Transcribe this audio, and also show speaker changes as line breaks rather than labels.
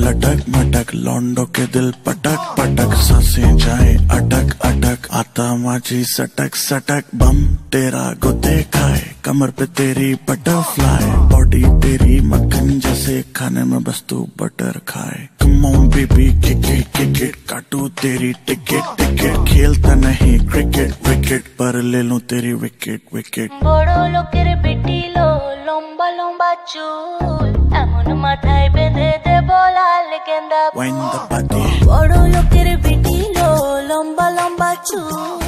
लटक मटक, लौंडो के दिल पटक पटक, सांसें जाए अटक अटक, आता माझी सटक सटक, बम तेरा गुद्दे खाए, कमर पे तेरी बटरफ्लाई, बॉडी तेरी मक्खन जैसे, खाने में बस तू बटर खाए। Come on baby kick it, काटू तेरी टिकट टिकट, खेलता नहीं क्रिकेट विकेट, पर ले लूं तेरी विकेट विकेट।
बड़ो लोकेर बेटी लो लंबा लंबा चूल, एमन माथाय बेঁধে দেব লাল गेंदा
Wind the body,
बड़ो लोकेर बेटी लो लंबा लंबा चूल।